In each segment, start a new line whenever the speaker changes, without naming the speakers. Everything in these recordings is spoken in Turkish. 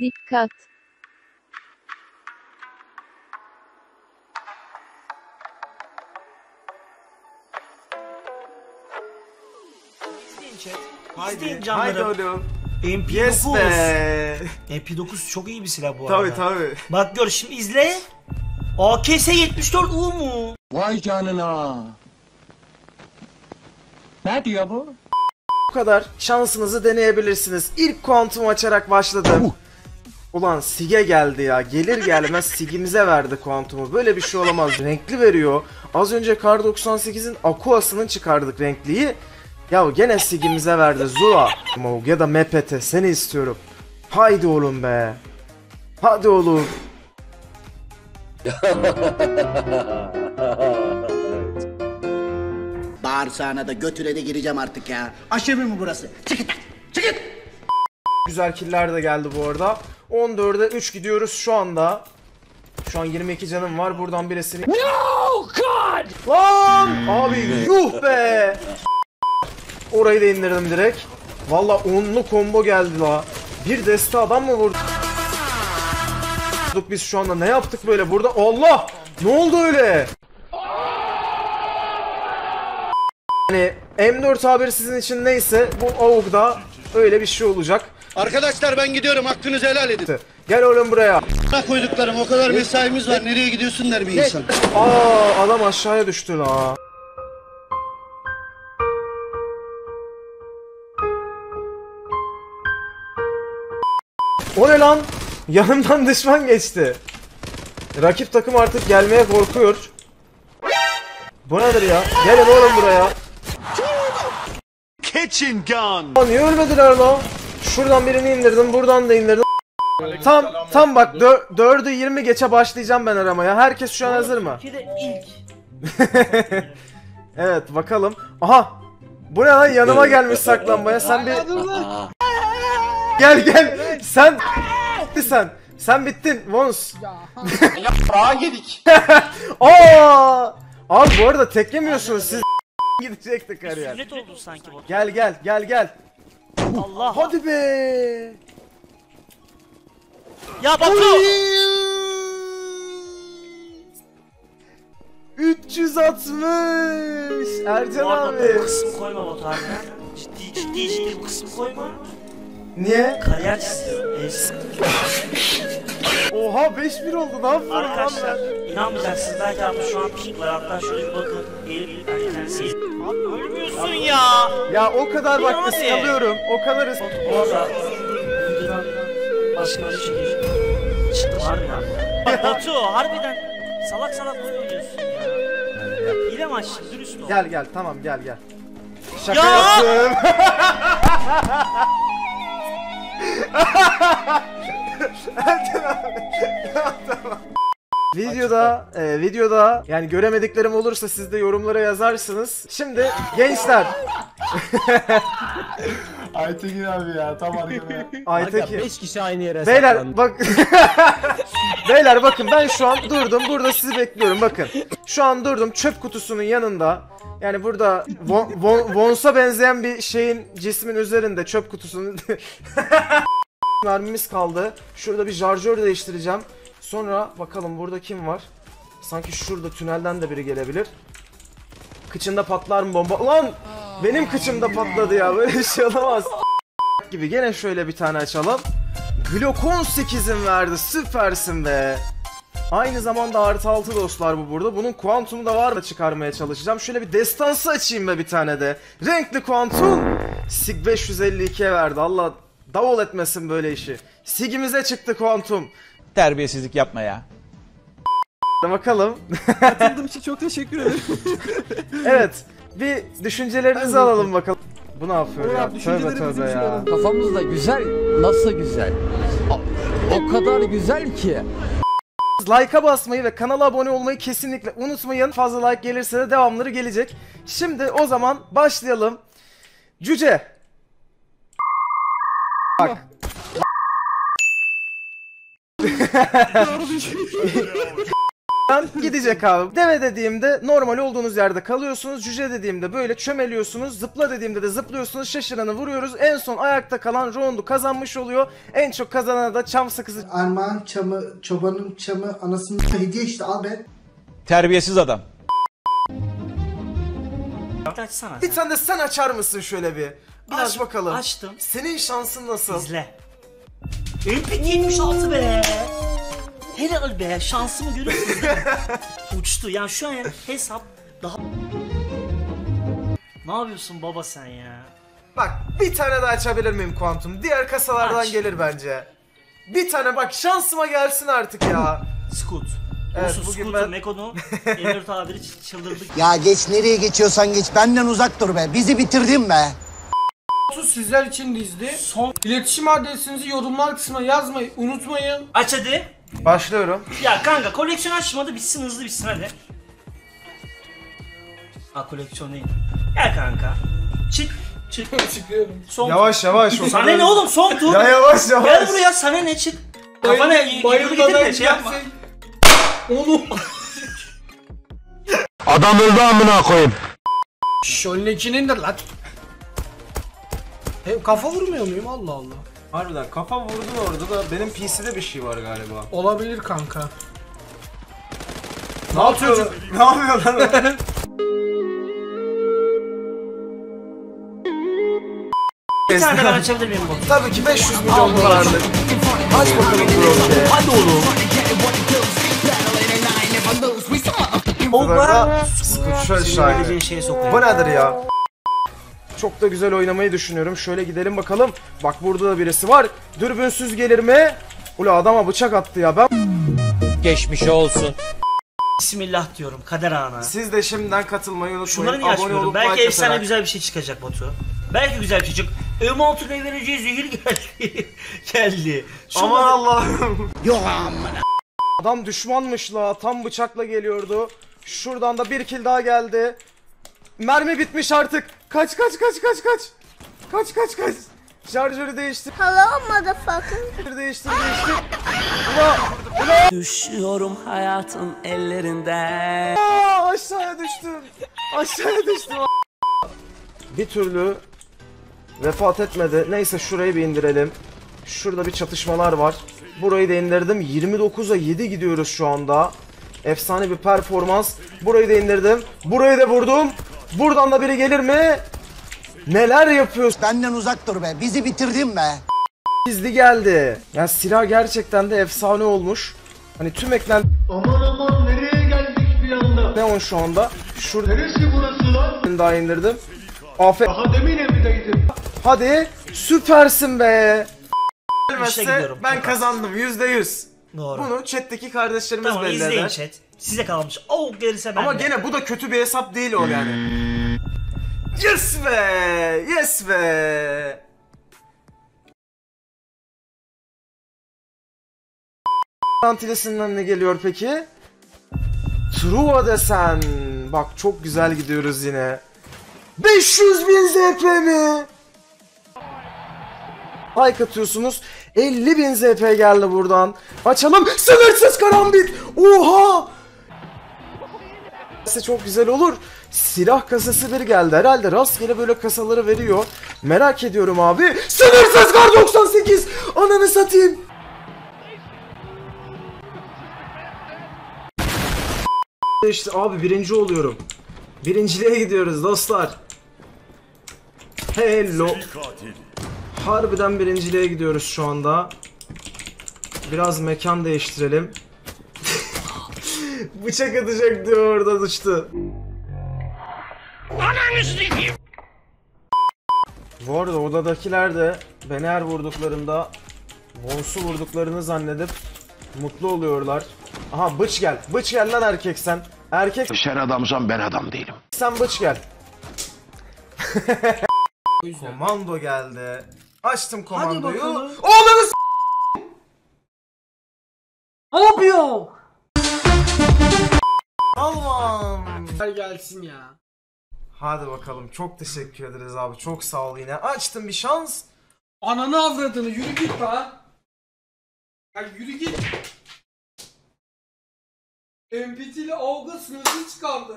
Dikkat!
İzleyin chat.
Haydi,
İzleyin
haydi
canlarım.
oğlum.
MP9.
Yes be.
MP9 çok iyi bir silah bu
Tabii
arada.
tabii.
Bak gör şimdi izle. AKS 74 U mu?
Vay canına. Ne diyor bu?
Bu kadar şansınızı deneyebilirsiniz. İlk kuantum açarak başladım. Ulan Sig'e geldi ya. Gelir gelmez Sig'imize verdi kuantumu. Böyle bir şey olamaz. Renkli veriyor. Az önce Kar 98'in Aqua'sının çıkardık renkliyi. Ya gene Sig'imize verdi. Zula. Ya da Mepete seni istiyorum. Haydi oğlum be. Hadi oğlum.
Bağırsağına da götüre de gireceğim artık ya. Aşevi mi burası? Çıkın lan! Çıkın!
Güzel killer de geldi bu arada. 14'e 3 gidiyoruz şu anda. Şu an 22 canım var. Buradan birisini... No God! Lan! Abi yuh be! Orayı da indirdim direkt. Valla 10'lu combo geldi la. Bir deste adam mı vurdu? Biz şu anda ne yaptık böyle burada? Allah! Ne oldu öyle? Yani M4 haberi sizin için neyse bu AUG'da öyle bir şey olacak.
Arkadaşlar ben gidiyorum, hakkınızı helal edin.
Gel oğlum buraya.
Koyduklarım, o kadar mesaimiz var, nereye gidiyorsun der bir insan.
Aa adam aşağıya düştü la. O ne lan? Yanımdan düşman geçti. Rakip takım artık gelmeye korkuyor. Bu nedir ya? Gelin oğlum buraya.
Kitchen gun.
Aa, niye ölmediler lan? Şuradan birini indirdim, buradan da indirdim. Tam bak 4'ü 20 geçe başlayacağım ben aramaya. Herkes şu an hazır mı?
ilk.
Evet bakalım. Aha! Bu ne lan, yanıma gelmiş saklanmaya. Sen bir... Gel. Sen bittin Vons.
Yaprağı yedik.
Aa! Abi bu arada tek yemiyorsunuz siz. Gidecekti kariyer.
Sünnet oldu sanki bu.
Gel.
Allah.
Hadi be.
Ya Batu.
360. Ercan
Bu arada
abi.
bu kısmı koyma Batu abi. Ciddi bu kısmı koyma.
Niye?
Kariyer çiziyorum.
Oha 5-1 oldu, ne yapıyorsun lan
Arkadaşlar
ben?
inanmayacaksınız belki abi şu an ping var, hatta şöyle bir bakın. Eğilip kendisi. Abi ölmüyorsun ya.
Ya o kadar bak
Hadi.
ıskalıyorum. O kadar
Orada videodan başka bir şey çıktı var ya. Bak Batu harbiden salak oyun oynuyorsun ya. Hile maçsın, dürüst ol.
Gel tamam gel. Şaka
Ya!
yaptım. Tamam. Videoda yani göremediklerim olursa siz de yorumlara yazarsınız. Şimdi gençler.
Aytekin abi ya tam arkada.
Aytekin.
5 kişi aynı yere
Beyler bak. Beyler bakın, ben şu an durdum burada, sizi bekliyorum bakın. Şu an durdum çöp kutusunun yanında. Yani burada Vons'a benzeyen bir şeyin, cismin üzerinde çöp kutusunun. Mermimiz kaldı. Şurada bir şarjör değiştireceğim. Sonra bakalım burada kim var? Sanki şurada tünelden de biri gelebilir. Kıçında patlar mı bomba? Ulan! Benim kıçımda patladı ya. Böyle bir şey olamaz. Gibi gene şöyle bir tane açalım. Glock 18'in verdi. Süpersin be. Aynı zamanda artı 6 dostlar bu burada. Bunun kuantumu da var da çıkarmaya çalışacağım. Şöyle bir destansı açayım be bir tane de. Renkli kuantum. Sig 552'ye verdi. Allah davul etmesin böyle işi. Sig'imize çıktı kuantum.
Terbiyesizlik yapma ya.
Bakalım.
Katıldığım için çok teşekkür ederim.
Evet. Bir düşüncelerinizi alalım bakalım. Bu ne yapıyor ya? Tövbe ya.
Kafamız da güzel. Nasıl güzel? O kadar güzel ki.
Like'a basmayı ve kanala abone olmayı kesinlikle unutmayın. Fazla like gelirse de devamları gelecek. Şimdi o zaman başlayalım. Cüce. Bak. gidecek abi. Deve dediğimde normal olduğunuz yerde kalıyorsunuz. Cüce dediğimde böyle çömeliyorsunuz. Zıpla dediğimde de zıplıyorsunuz. Şaşıranı vuruyoruz. En son ayakta kalan roundu kazanmış oluyor. En çok kazanana da çam sakızı.
Armağan çamı, çobanın çamı, anasının hediye işte al be.
Terbiyesiz adam.
Açsana.
Bir tane de sen açar mısın şöyle bir? Aç bakalım.
Açtım.
Senin şansın nasıl?
İzle. MP 76 be. Helal be. Şansımı görüyorsunuz değil mi? Uçtu. Yani şu an hesap daha... Ne yapıyorsun baba sen ya?
Bak bir tane daha açabilir miyim Kuantum? Diğer kasalardan
Aç.
gelir bence. Bir tane bak şansıma gelsin artık ya.
Scoot.
Evet,
Olsun
bugün
Scoot'un
ben-
Meko'nu Emir tabiri çıldırdık.
Ya geç nereye geçiyorsan geç benden uzak dur be. Bizi bitirdin be.
Sizler için dizdi.
Son
İletişim adresinizi yorumlar kısmına yazmayı unutmayın.
aç hadi.
Başlıyorum.
Ya kanka koleksiyon açmadı bitsin hızlı bitsin hadi. Ha koleksiyon değil. Gel kanka. Çık.
Çıkıyorum.
Son
Yavaş yavaş. o
Sana
kadar-
ne oğlum son tur.
Ya yavaş yavaş.
Gel buraya sana ne çık. Kafana yürü gidin de şey yapma.
Oğlum.
Adam öldü amına koyayım.
Şöyle indir lan. Hem kafa vurmuyor muyum? Allah Allah.
Harbiden kafa vurdun orada da benim PC'de bir şey var galiba.
Olabilir kanka.
Ne yapıyor? Ne yapıyor lan?
Bir tane ben açabilir miyim bu?
Tabii ki 500 milyon dolarlık. Aç bakalım Broke.
Hadi oğlum. O kadar
Şöyle şahane.
söyleyeceğin şeye sokuyor.
Bu nedir ya? Çok da güzel oynamayı düşünüyorum. Şöyle gidelim bakalım. Bak burada da birisi var. Dürbünsüz gelir mi? Ula adama bıçak attı ya. Ben...
Geçmiş olsun.
Bismillah diyorum kader ana.
Siz de şimdiden katılmayı unutmayın.
Şunları niye açmıyorum? Belki
like
efsane
atarak.
güzel bir şey çıkacak Batu. Belki güzel bir şey çık. Emotu'na vereceği zehir geldi. geldi.
Aman Allah'ım.
Yok amına.
Adam düşmanmış la. Tam bıçakla geliyordu. Şuradan da bir kill daha geldi. Mermi bitmiş artık. Kaç. Kaç. Şarjörü değiştir.
Hello motherfucker.
Değiştir.
Düşüyorum hayatın ellerinden.
Aa, aşağıya düştüm. Bir türlü vefat etmedi. Neyse şurayı bir indirelim. Şurada bir çatışmalar var. Burayı da indirdim. 29'a 7 gidiyoruz şu anda. Efsane bir performans. Burayı da indirdim. Burayı da vurdum. Buradan da biri gelir mi? Neler yapıyorsun?
Benden uzak dur be. Bizi bitirdin be.
Gizli geldi. Yani silah gerçekten de efsane olmuş. Hani tüm eklen...
Aman nereye geldik bir anda?
Neon şu anda. Şurada
Neresi burası lan?
daha indirdim. Afet.
Daha demin evdeydim.
Hadi süpersin be.
İşe gidiyorum.
Ben
Çok
kazandım %100.
Doğru.
Bunu chat'teki kardeşlerimiz
Tamam
belli
izleyin
eder.
chat. Size kalmış. Oh gerisi bende.
Ama gene bu da kötü bir hesap değil o yani. Yes be! Yes be! Antilesinden ne geliyor peki? Truva desen. Bak çok güzel gidiyoruz yine. 500.000 ZP mi? Like atıyorsunuz. 50.000 ZP geldi buradan. Açalım. Sınırsız karambit. Oha! Çok güzel olur. Silah kasası bir geldi. Herhalde rastgele böyle kasaları veriyor. Merak ediyorum abi. Sınırsız kar 98. Ananı satayım. İşte abi birinci oluyorum. Birinciliğe gidiyoruz dostlar. Hello. Harbiden birinciliğe gidiyoruz şu anda. Biraz mekan değiştirelim. Bıçak atacak diyor orada uçtu. Bu arada odadakiler de beni her vurduklarında Vons'u vurduklarını zannedip mutlu oluyorlar. Aha bıç gel. Bıç gel lan erkek sen. Erkek
Sen adamsan ben adam değilim.
sen bıç gel. Komando geldi. Açtım komandoyu.
bakalım.
Oğlanı s***.
Ne yapıyor?
Allah'ım.
Gelsin ya.
Hadi bakalım. Çok teşekkür ederiz abi. Çok sağ ol yine. Açtım bir şans.
Ananı avradını yürü git be. Ya yürü git. MPT'li avga sınırsız çıkardı.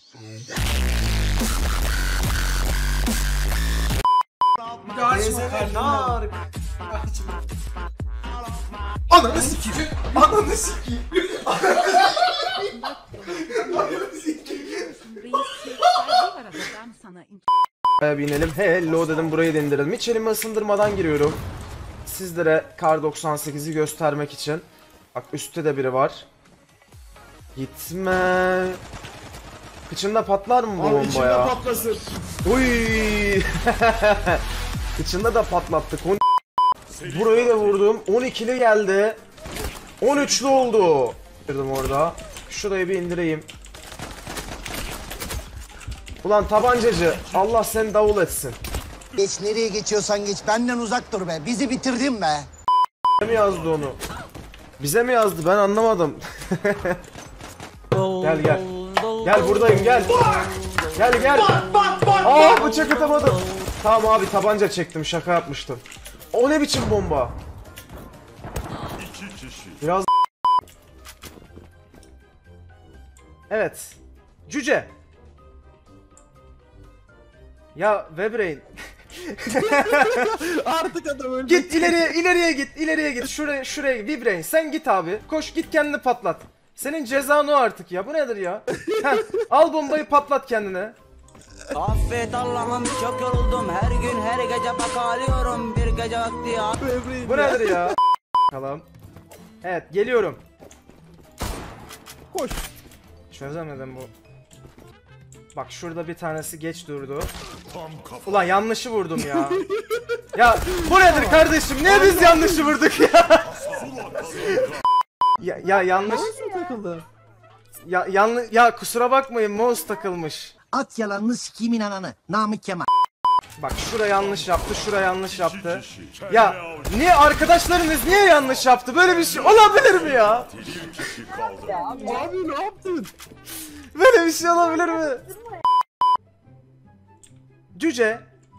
Bir daha açma kardeşim.
Ananı sikeyim. Ananı sikeyim. Binelim. Hello dedim, burayı da indirelim. Hiç elimi ısındırmadan giriyorum. Sizlere Kar 98'i göstermek için. Bak üstte de biri var. Gitme. Kıçında patlar mı bu bomba ya? İçinde patlasın. Uy. Kıçında da patlattık. Burayı da vurdum. 12'li geldi. 13'lü oldu. Girdim orada. Şurayı bir indireyim. Ulan tabancacı, Allah seni davul etsin.
Geç nereye geçiyorsan geç. Benden uzak dur be. Bizi bitirdin be.
Bize mi yazdı onu? Bize mi yazdı? Ben anlamadım. Gel gel. Gel buradayım gel. Gel gel. Aa bıçak atamadım. Tamam abi tabanca çektim, şaka yapmıştım. O ne biçim bomba? Biraz evet. Cüce. Ya Webrain.
Artık adam öldü.
Git ileriye git. Şuraya Webrain sen git abi. Koş git kendini patlat. Senin cezan o artık ya. Bu nedir ya? Heh, al bombayı patlat kendine.
Affet Allah'ım çok yoruldum. Her gün her gece bak ağlıyorum. Bir gece vakti
Bu nedir ya? Bakalım. Evet geliyorum.
Koş.
Çözemedim bu. Bak şurada bir tanesi geç durdu. Ulan yanlışı vurdum ya. Ya bu nedir kardeşim? Niye biz yanlışı vurduk ya? ya yanlış.
Takıldı.
Ya kusura bakmayın, mouse takılmış.
At yalanını sikimin ananı. Namık Kemal.
Bak şura yanlış yaptı, şura yanlış yaptı. Ya niye arkadaşlarınız niye yanlış yaptı? Böyle bir şey olabilir mi ya?
Abi ne yaptın?
Böyle bir şey olabilir mi? Cüce.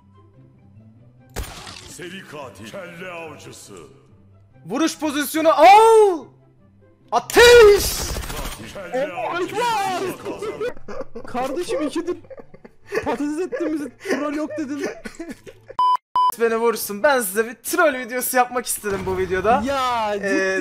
Seri katil. Kelle avcısı.
Vuruş pozisyonu al. Ateş.
Kelle avcısı.
Kardeşim ikidir patates ettiğimizi troll yok dedin.
Beni vursun. Ben size bir troll videosu yapmak istedim bu videoda.
Ya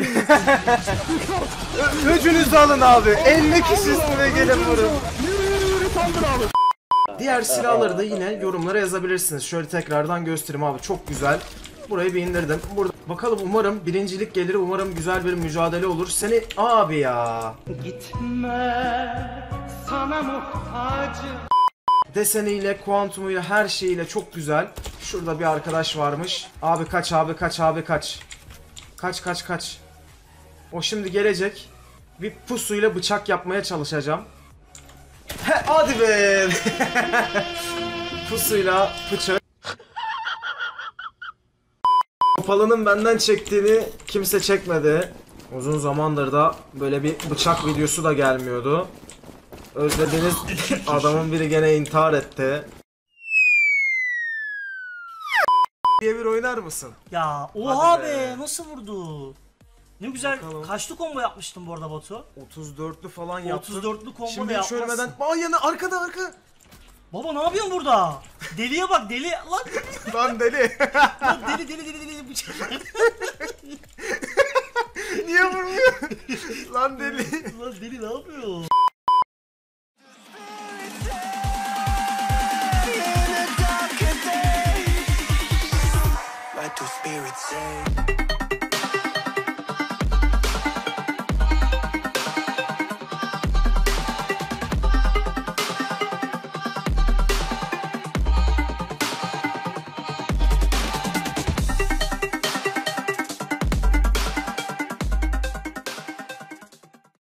Öcünüzü alın abi. 50 kişi üstüne gelin vurun.
Yürü saldır abi.
Diğer silahları da yine yorumlara yazabilirsiniz. Şöyle tekrardan göstereyim abi. Çok güzel. Burayı bir indirdim. Burada bakalım, umarım birincilik gelir. Umarım güzel bir mücadele olur. Seni abi ya.
Gitme sana muhtacım.
Deseniyle, kuantumuyla, her şeyiyle çok güzel. Şurada bir arkadaş varmış. Abi kaç abi kaç abi kaç. Kaç. O şimdi gelecek. Bir pusuyla bıçak yapmaya çalışacağım. Hadi be. Pusuyla bıçak. Topalının benden çektiğini kimse çekmedi. Uzun zamandır da böyle bir bıçak videosu da gelmiyordu. Özlediğiniz adamın biri gene intihar etti. diye bir oynar mısın?
Ya oha
Hadi
be.
be.
Nasıl vurdu? Ne güzel.
Bakalım.
Kaçlı combo yapmıştın bu arada Batu?
34'lü falan yaptım.
34'lü combo
Şimdi
da
hiç
yapmazsın.
ölmeden... Aa yanı arka.
Baba ne yapıyorsun burada? Deliye bak deli. Lan,
Lan deli.
lan deli bıçak.
Niye vurmuyor? Lan deli.
Lan deli ne yapıyor?